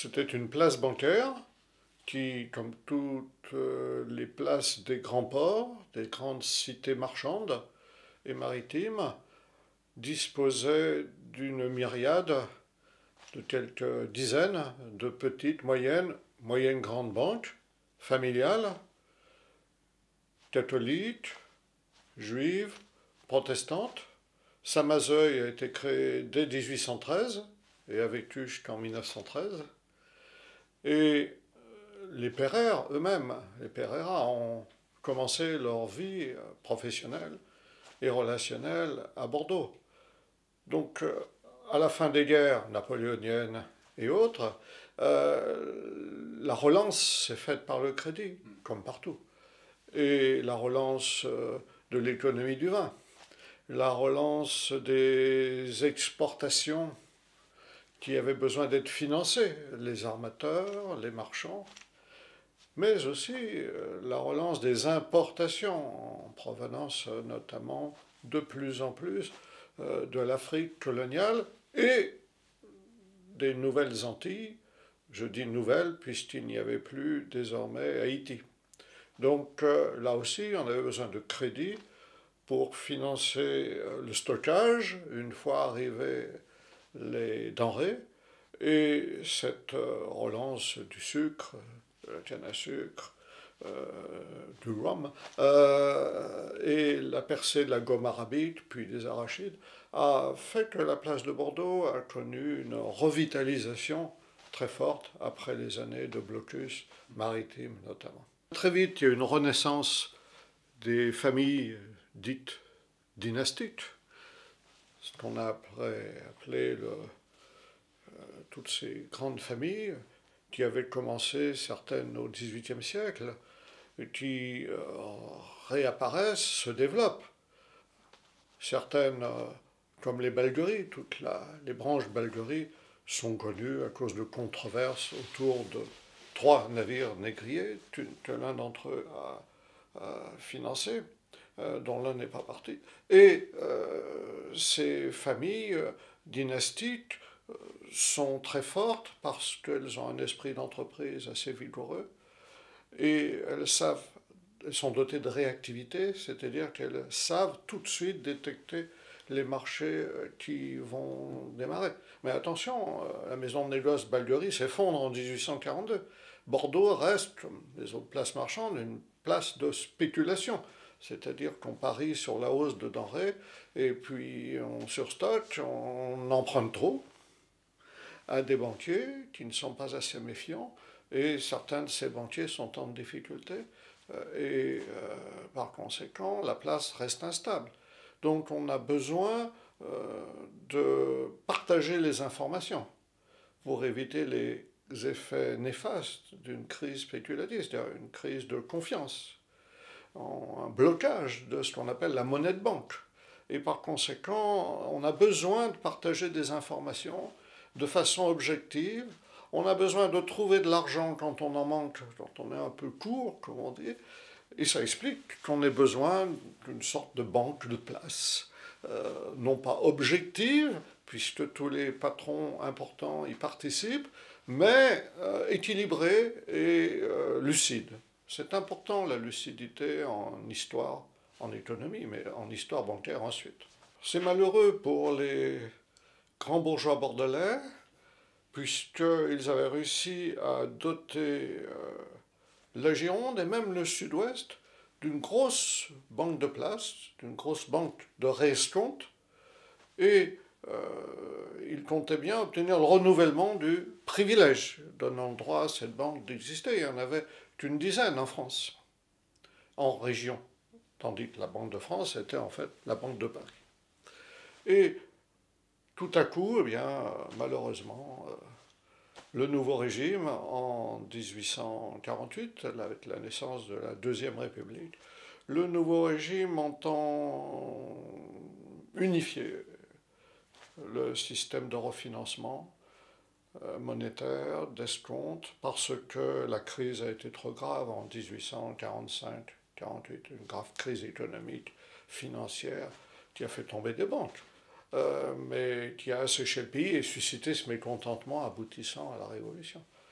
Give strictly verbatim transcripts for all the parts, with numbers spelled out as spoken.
C'était une place bancaire qui, comme toutes les places des grands ports, des grandes cités marchandes et maritimes, disposait d'une myriade de quelques dizaines de petites, moyennes, moyennes grandes banques familiales, catholiques, juives, protestantes. Saint-Mazeuil a été créé dès mille huit cent treize et a vécu jusqu'en mille neuf cent treize. Et les Pereire eux-mêmes, les Pereira, ont commencé leur vie professionnelle et relationnelle à Bordeaux. Donc, à la fin des guerres napoléoniennes et autres, euh, la relance s'est faite par le crédit, comme partout. Et la relance de l'économie du vin, la relance des exportations qui avaient besoin d'être financées, les armateurs, les marchands, mais aussi la relance des importations en provenance notamment de plus en plus de l'Afrique coloniale et des Nouvelles Antilles. Je dis nouvelles puisqu'il n'y avait plus désormais Haïti. Donc là aussi, on avait besoin de crédit pour financer le stockage une fois arrivées les denrées et cette relance du sucre, de la canne à sucre, euh, du rhum, euh, et la percée de la gomme arabique, puis des arachides, a fait que la place de Bordeaux a connu une revitalisation très forte après les années de blocus maritime notamment. Très vite, il y a eu une renaissance des familles dites dynastiques, ce qu'on a après appelé le, euh, toutes ces grandes familles qui avaient commencé, certaines au dix-huitième siècle, et qui euh, réapparaissent, se développent. Certaines, euh, comme les Balguerie, toutes la, les branches Balguerie sont connues à cause de controverses autour de trois navires négriers que l'un d'entre eux a, a financé, euh, dont l'un n'est pas parti. Et euh, ces familles euh, dynastiques euh, sont très fortes parce qu'elles ont un esprit d'entreprise assez vigoureux et elles savent, elles sont dotées de réactivité, c'est-à-dire qu'elles savent tout de suite détecter les marchés qui vont démarrer. Mais attention, la maison de négoce Balguerie s'effondre en mille huit cent quarante-deux. Bordeaux reste, comme les autres places marchandes, une place de spéculation. C'est-à-dire qu'on parie sur la hausse de denrées, et puis on surstocke, on emprunte trop à des banquiers qui ne sont pas assez méfiants, et certains de ces banquiers sont en difficulté, et euh, par conséquent, la place reste instable. Donc on a besoin euh, de partager les informations pour éviter les effets néfastes d'une crise spéculative, c'est-à-dire une crise de confiance, un blocage de ce qu'on appelle la monnaie de banque. Et par conséquent, on a besoin de partager des informations de façon objective. On a besoin de trouver de l'argent quand on en manque, quand on est un peu court, comme on dit. Et ça explique qu'on ait besoin d'une sorte de banque de place, euh, non pas objective, puisque tous les patrons importants y participent, mais euh, équilibrée et euh, lucide. C'est important la lucidité en histoire, en économie, mais en histoire bancaire ensuite. C'est malheureux pour les grands bourgeois bordelais, puisqu'ils avaient réussi à doter euh, la Gironde et même le Sud-Ouest d'une grosse banque de place, d'une grosse banque de réescompte, et euh, ils comptaient bien obtenir le renouvellement du privilège donnant le droit à cette banque d'exister. Il y en avait qu'une dizaine en France, en région, tandis que la Banque de France était en fait la Banque de Paris. Et tout à coup, eh bien, malheureusement, euh, le nouveau régime, en mille huit cent quarante-huit, avec la naissance de la Deuxième République, le nouveau régime entend unifier le système de refinancement euh, monétaire, d'escompte, parce que la crise a été trop grave en mille huit cent quarante-cinq quarante-huit, une grave crise économique, financière, qui a fait tomber des banques. Euh, mais qui a asséché le pays et suscité ce mécontentement aboutissant à la Révolution.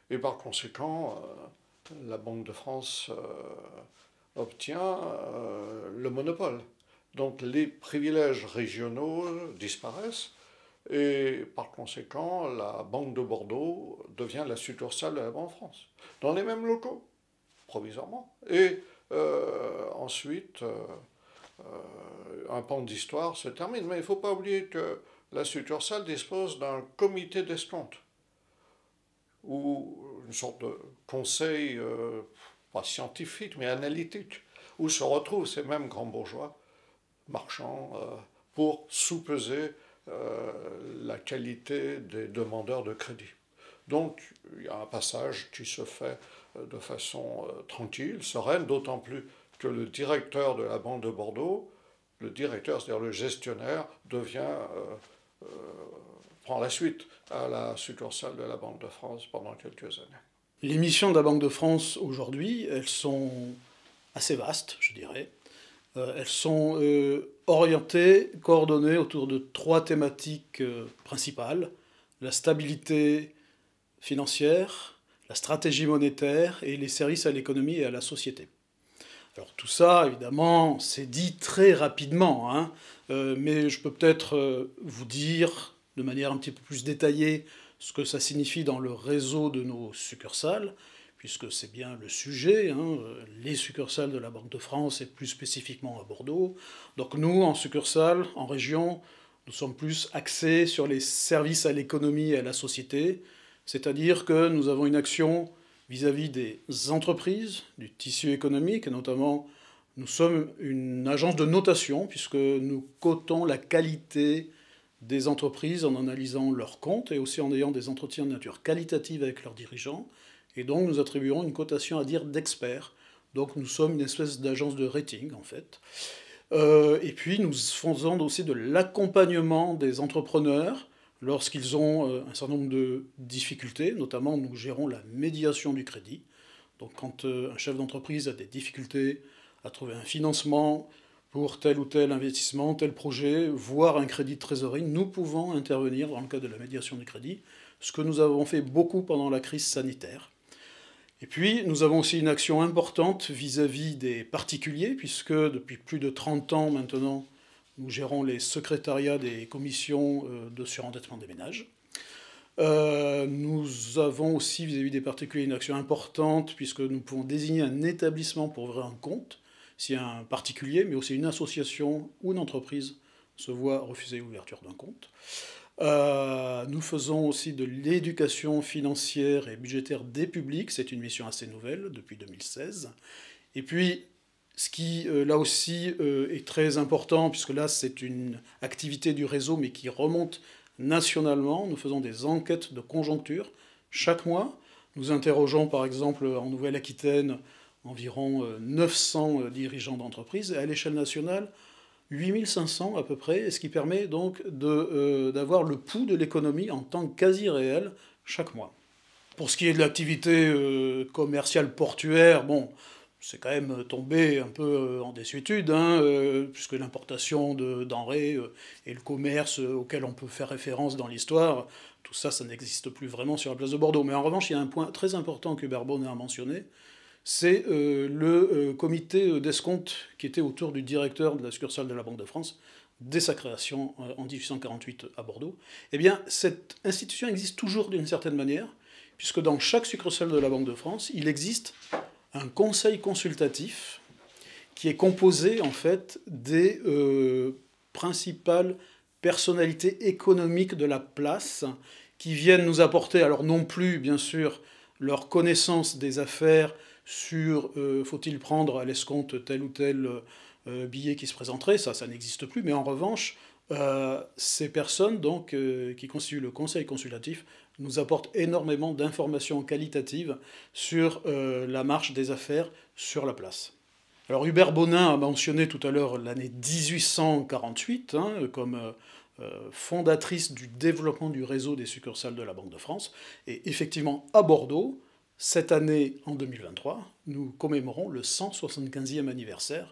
Et par conséquent, euh, la Banque de France euh, obtient euh, le monopole. Donc les privilèges régionaux disparaissent et par conséquent, la Banque de Bordeaux devient la succursale de la Banque de France, dans les mêmes locaux, provisoirement. Et euh, ensuite, euh, euh, un pan d'histoire se termine. Mais il ne faut pas oublier que la succursale dispose d'un comité d'escompte, ou une sorte de conseil, euh, pas scientifique, mais analytique, où se retrouvent ces mêmes grands bourgeois marchands euh, pour sous-peser euh, la qualité des demandeurs de crédit. Donc, il y a un passage qui se fait de façon euh, tranquille, sereine, d'autant plus que le directeur de la Banque de Bordeaux, le directeur, c'est-à-dire le gestionnaire, devient, euh, euh, prend la suite à la succursale de la Banque de France pendant quelques années. Les missions de la Banque de France aujourd'hui, elles sont assez vastes, je dirais. Euh, elles sont euh, orientées, coordonnées autour de trois thématiques euh, principales: la stabilité financière, la stratégie monétaire et les services à l'économie et à la société. Alors tout ça, évidemment, c'est dit très rapidement, hein, euh, mais je peux peut-être euh, vous dire de manière un petit peu plus détaillée ce que ça signifie dans le réseau de nos succursales, puisque c'est bien le sujet, hein, les succursales de la Banque de France et plus spécifiquement à Bordeaux. Donc nous, en succursale, en région, nous sommes plus axés sur les services à l'économie et à la société, c'est-à-dire que nous avons une action vis-à-vis des entreprises, du tissu économique, et notamment nous sommes une agence de notation, puisque nous cotons la qualité des entreprises en analysant leurs comptes et aussi en ayant des entretiens de nature qualitative avec leurs dirigeants. Et donc nous attribuerons une cotation à dire d'experts. Donc nous sommes une espèce d'agence de rating en fait. Euh, et puis nous faisons aussi de l'accompagnement des entrepreneurs lorsqu'ils ont euh, un certain nombre de difficultés. Notamment nous gérons la médiation du crédit. Donc quand euh, un chef d'entreprise a des difficultés à trouver un financement pour tel ou tel investissement, tel projet, voire un crédit de trésorerie, nous pouvons intervenir dans le cadre de la médiation du crédit, ce que nous avons fait beaucoup pendant la crise sanitaire. Et puis, nous avons aussi une action importante vis-à-vis des particuliers, puisque depuis plus de trente ans maintenant, nous gérons les secrétariats des commissions de surendettement des ménages. Euh, nous avons aussi vis-à-vis des particuliers une action importante, puisque nous pouvons désigner un établissement pour ouvrir un compte, si un particulier, mais aussi une association ou une entreprise se voit refuser l'ouverture d'un compte. Euh, nous faisons aussi de l'éducation financière et budgétaire des publics, c'est une mission assez nouvelle depuis deux mille seize. Et puis, ce qui euh, là aussi euh, est très important, puisque là c'est une activité du réseau mais qui remonte nationalement, nous faisons des enquêtes de conjoncture chaque mois. Nous interrogeons par exemple en Nouvelle-Aquitaine environ neuf cents dirigeants d'entreprise, et à l'échelle nationale, huit mille cinq cents à peu près, ce qui permet donc de, euh, d'avoir le pouls de l'économie en temps quasi réel chaque mois. Pour ce qui est de l'activité euh, commerciale portuaire, bon, c'est quand même tombé un peu en désuétude, hein, euh, puisque l'importation de denrées euh, et le commerce euh, auquel on peut faire référence dans l'histoire, tout ça, ça n'existe plus vraiment sur la place de Bordeaux. Mais en revanche, il y a un point très important qu'Hubert Bonnet a mentionné, c'est euh, le euh, comité d'escompte qui était autour du directeur de la succursale de la Banque de France, dès sa création euh, en dix-huit cent quarante-huit à Bordeaux. Eh bien, cette institution existe toujours d'une certaine manière, puisque dans chaque succursale de la Banque de France, il existe un conseil consultatif qui est composé, en fait, des euh, principales personnalités économiques de la place, qui viennent nous apporter, alors non plus, bien sûr, leur connaissance des affaires, sur euh, faut-il prendre à l'escompte tel ou tel euh, billet qui se présenterait, ça, ça n'existe plus, mais en revanche, euh, ces personnes donc, euh, qui constituent le conseil consultatif nous apportent énormément d'informations qualitatives sur euh, la marche des affaires sur la place. Alors Hubert Bonin a mentionné tout à l'heure l'année dix-huit cent quarante-huit hein, comme euh, fondatrice du développement du réseau des succursales de la Banque de France, et effectivement à Bordeaux, cette année, en deux mille vingt-trois, nous commémorons le cent soixante-quinzième anniversaire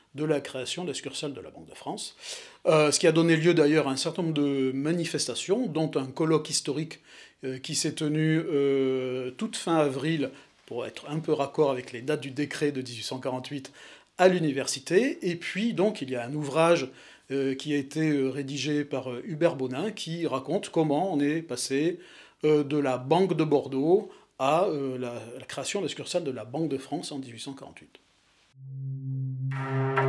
de la création des succursales de la Banque de France, euh, ce qui a donné lieu d'ailleurs à un certain nombre de manifestations, dont un colloque historique euh, qui s'est tenu euh, toute fin avril, pour être un peu raccord avec les dates du décret de dix-huit cent quarante-huit, à l'université. Et puis donc il y a un ouvrage euh, qui a été euh, rédigé par euh, Hubert Bonin, qui raconte comment on est passé euh, de la Banque de Bordeaux à euh, la, la création des succursales de la Banque de France en dix-huit cent quarante-huit.